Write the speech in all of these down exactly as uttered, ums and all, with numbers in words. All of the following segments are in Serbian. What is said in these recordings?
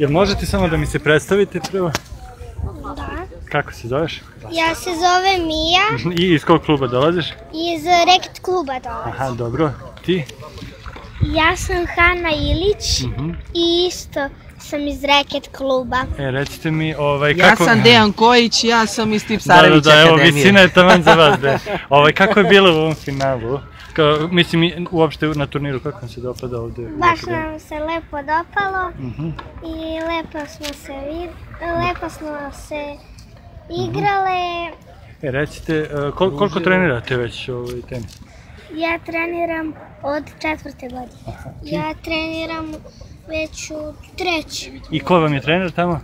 Jel možete samo da mi se predstavite prvo? Da. Kako se zoveš? Ja se zovem Mija. I iz kog kluba dolaziš? Iz Reket kluba dolazim. Aha, dobro. Ti? Ja sam Hana Ilić i isto sam iz Reket kluba. E, recite mi, ovaj, kako... Ja sam Dejan Kojić, ja sam iz Tipsarević akademije. Da, da, evo, visina je taman za vas, da. Ovaj, kako je bilo u ovom finalu? Kao, mislim, uopšte na turniru, kako vam se dopada ovde? Baš nam se lepo dopalo i lepo smo se lepo smo se igrale. E, recite, koliko trenirate već ovaj tenis? Ja treniram od četvrte godine. Ja treniram već u treći. I ko vam je trener tamo?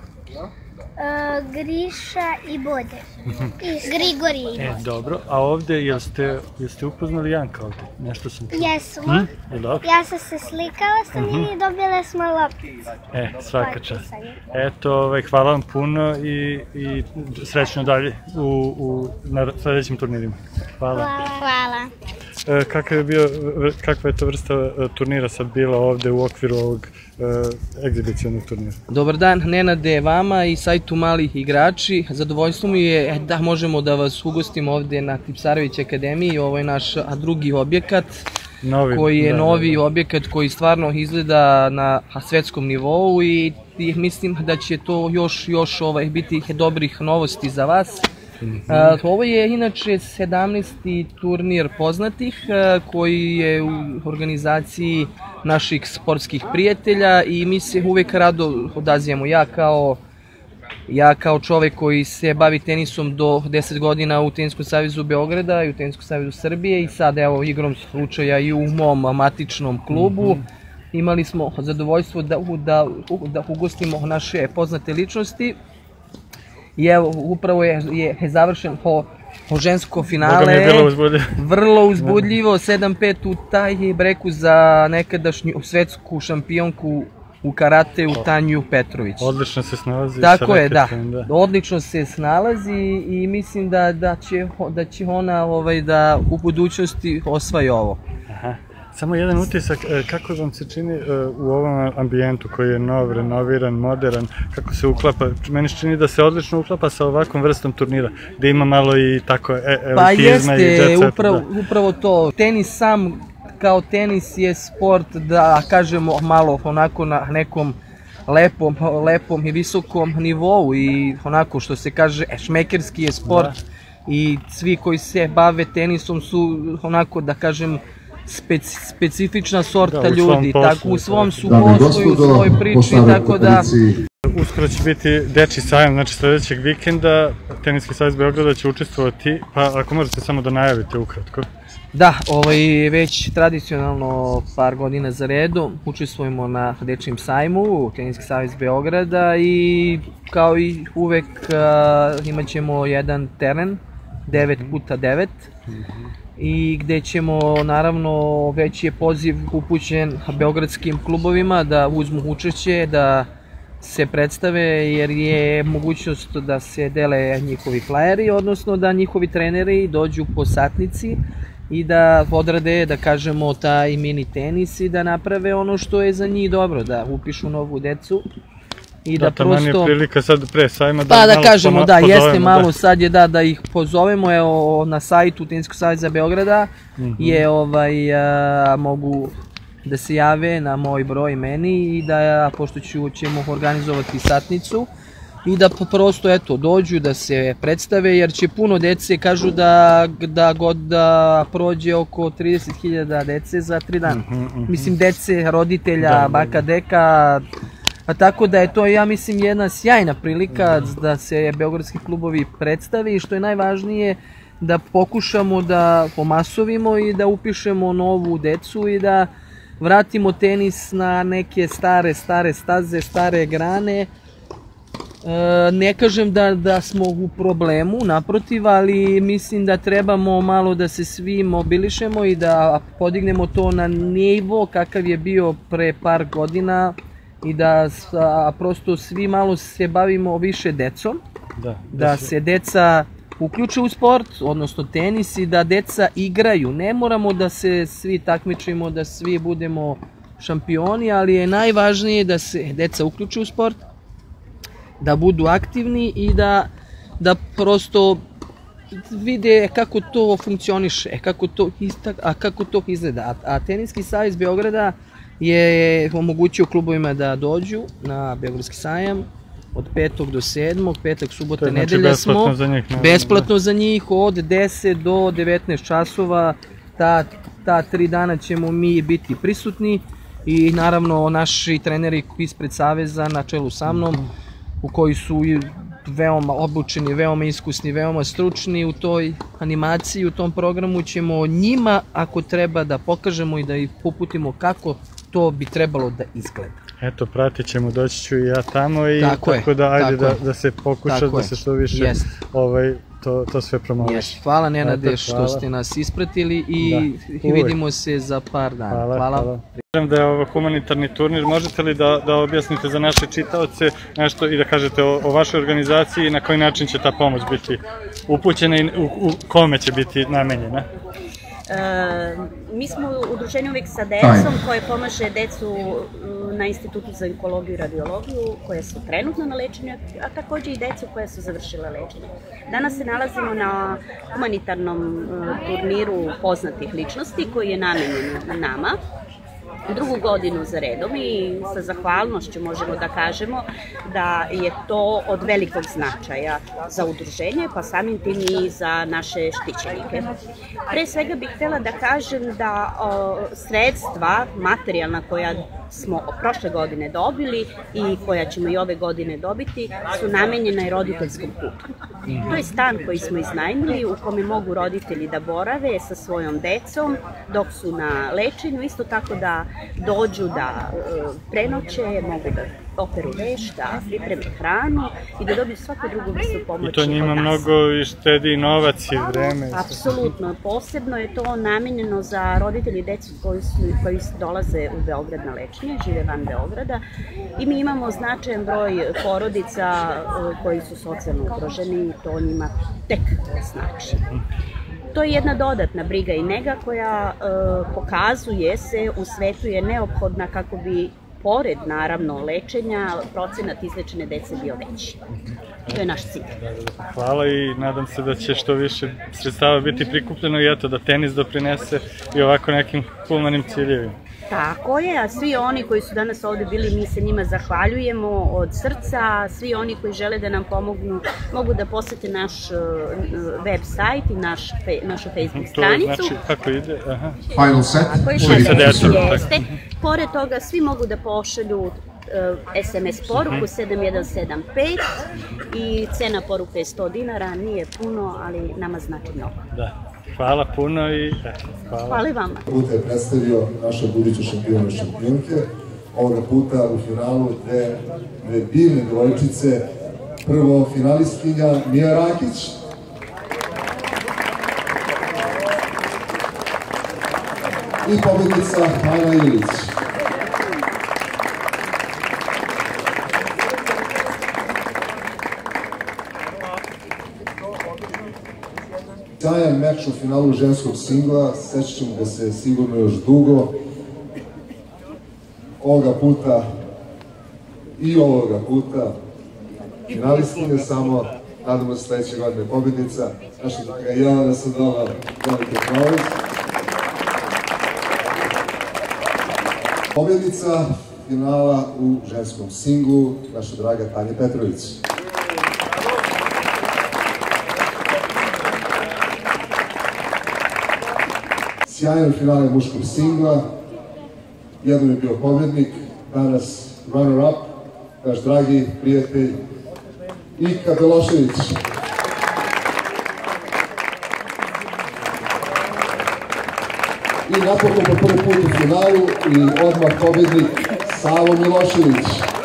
Griša i Bode. Grigorije. E, dobro. A ovde, jeste upoznali Janka ovde? Nešto sam čuo. Jesmo. Ja sam se slikala sa njim i dobile smo loptice. E, svaka čast. Eto, hvala vam puno i srećno dalje na sledećim turnirima. Hvala. Hvala. Kakva je to vrsta turnira sad bila ovde u okviru ovog egzibicionog turnira? Dobar dan, Nenade, vama i sajtu Malih igrači. Zadovoljstvo mi je da možemo da vas ugostimo ovde na Tipsarević akademiji. Ovo je naš drugi objekat, koji je novi objekat koji stvarno izgleda na svetskom nivou i mislim da će to još biti dobrih novosti za vas. Ovo je inače sedamnaesti turnir poznatih koji je u organizaciji naših sportskih prijatelja i mi se uvek rado odazivamo. Ja kao čovek koji se bavi tenisom do deset godina u Teniskom savezu Beograda i u Teniskom savezu Srbije i sad evo igrom slučaja i u mom matičnom klubu imali smo zadovoljstvo da ugostimo naše poznate ličnosti. I evo, upravo je završen žensko finale, vrlo uzbudljivo, sedam pet u taj breku za nekadašnju svetsku šampionku u karateu Tanju Petrović. Odlično se snalazi. Tako je, da. Odlično se snalazi i mislim da će ona da u budućnosti osvaja ovo. Samo jedan utisak, kako vam se čini u ovom ambijentu koji je nov, renoviran, modern, kako se uklapa, meni se čini da se odlično uklapa sa ovakvom vrstom turnira, gde ima malo i tako elitizma i jet seta. Pa jeste, upravo to. Tenis sam kao tenis je sport, da kažemo, malo onako na nekom lepom i visokom nivou i onako što se kaže šmekerski je sport i svi koji se bave tenisom su onako da kažem specifična sorta ljudi, tako u svom su poslu i u svojoj priči, tako da... Uskoro će biti dečji sajam, znači sledećeg vikenda Teniski savez Beograda će učestvovati, pa ako možete samo da najavite ukratko. Da, već tradicionalno par godina za redu učestvujemo na dečjem sajmu Teniski savez Beograda i kao i uvek imat ćemo jedan teren, devet puta devet, i gde ćemo, naravno, već je poziv upućen beogradskim klubovima da uzmu učešće, da se predstave, jer je mogućnost da se dele njihovi flajeri, odnosno da njihovi treneri dođu po satnici i da odrade, da kažemo, taj mini tenis i da naprave ono što je za njih dobro, da upišu novu decu. Da, taman je prilika sad pre sajma da malo pozovemo. Pa da kažemo, da, jeste malo sad je da ih pozovemo, evo na sajtu Teniskog saveza Beograda je mogu da se jave na moj broj meni i da, pošto ćemo organizovati satnicu i da prosto eto dođu da se predstave, jer će puno dece, kažu da god da prođe oko trideset hiljada dece za tri dana. Mislim dece, roditelja, baka, deka. Tako da je to, ja mislim, jedna sjajna prilika da se beogradski klubovi predstave i što je najvažnije da pokušamo da pomasovimo i da upišemo novu decu i da vratimo tenis na neke stare, stare staze, stare grane. Ne kažem da smo u problemu, naprotiv, ali mislim da trebamo malo da se svi mobilišemo i da podignemo to na nivo kakav je bio pre par godina i da prosto svi malo se bavimo više decom, da se deca uključe u sport, odnosno tenis, i da deca igraju. Ne moramo da se svi takmičimo, da svi budemo šampioni, ali je najvažnije da se deca uključe u sport, da budu aktivni i da, da prosto vide kako to funkcioniše, kako to, a kako to izgleda. A, a Teniski savez Beograda je omogućio klubovima da dođu na Beogradski sajam od petog do sedmog, petak, subota, znači nedelja smo, besplatno za njih, besplatno za njih, od deset do devetnaest časova, ta, ta tri dana ćemo mi biti prisutni i naravno naši treneri ispred saveza na čelu sa mnom, u koji su veoma obučeni, veoma iskusni, veoma stručni u toj animaciji, u tom programu ćemo njima, ako treba, da pokažemo i da ih uputimo kako to bi trebalo da izgleda. Eto, pratit ćemo, doći ću i ja tamo i tako da ajde da se pokuša da se što više to sve promoviš. Hvala Nenade što ste nas ispratili i vidimo se za par dana. Hvala. Vjerujem da je ovo humanitarni turnir, možete li da objasnite za naše čitaoce nešto i da kažete o vašoj organizaciji i na koji način će ta pomoć biti upućena i u kome će biti namenjena? Mi smo u udruženju uvijek sa decom koje pomaže decu na Institutu za onkologiju i radiologiju koja su trenutno na lečenju, a također i decu koja su završila lečenje. Danas se nalazimo na humanitarnom turniru poznatih ličnosti koji je namenjen nama. Drugu godinu za redom i sa zahvalnošću možemo da kažemo da je to od velikog značaja za udruženje, pa samim tim i za naše štićenike. Pre svega bih htjela da kažem da sredstva materijalna koja smo prošle godine dobili i koja ćemo i ove godine dobiti su namenjena i roditeljskom putu. To je stan koji smo iznajmili u kome mogu roditelji da borave sa svojom decom dok su na lečenju, isto tako da dođu da prenoće, mogu da operu veš, da pripreme hranu i da dobiju svaku drugu vrstu pomoći. I to njima mnogo i štedi novac i vreme. Apsolutno, posebno je to namenjeno za roditelji i decu koji dolaze u Beograd na lečenje, žive van Beograda i mi imamo značajan broj porodica koji su socijalno ugroženi i to njima tek znači. To je jedna dodatna briga i nega koja pokazuje se, u svetu je neophodna kako bi pored, naravno, lečenja, procenat izlečene dece bio veći. To je naš cilj. Hvala i nadam se da će što više sredstava biti prikupljeno i eto da tenis doprinese i ovako nekim humanim ciljevima. Tako je, a svi oni koji su danas ovde bili, mi se njima zahvaljujemo od srca, svi oni koji žele da nam pomognu mogu da posete naš web sajt i našu Facebook stranicu. To znači kako ide? Final set. Jeste. Pored toga svi mogu da pošalju es em es poruku sedam jedan sedam pet i cena poruke je sto dinara, nije puno, ali nama znači mnogo. Da. Hvala puno i hvala. Hvala i vama. Puta je predstavio naša buduća šampiona šampionke. Ovoga puta u finalu dve divne dvojčice. Prvo finalistkinja Mija Rakić. I pobednica Ana Ilić. Sjajan meč u finalu ženskog singla, sećat ćemo da se sigurno još dugo. Ovoga puta i ovoga puta finalistkinje samo, nadamo se sledeće godine pobednica. Naša draga Jelena Sadova, velike aplauz. Pobednica finala u ženskom singlu, naša draga Tanja Petrović. Sjajan finale muškog singla, jednom je bio pobednik, danas runner-up, naš dragi prijatelj Ika Belošević. I napokon po prvi put u finalu i odmah pobednik Savo Milošević.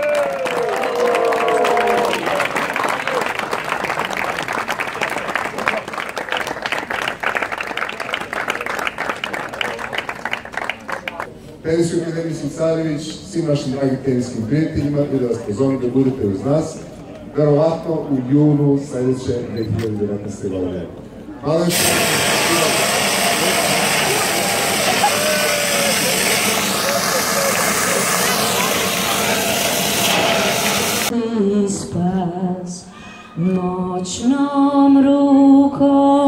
Teniskoj akademiji Carević, svim našim dragim teniskim prijateljima i da vas pozovem da budete uz nas, verovatno u junu sledeće dve hiljade devetnaeste. godine. Hvala što... vas, moćnom rukom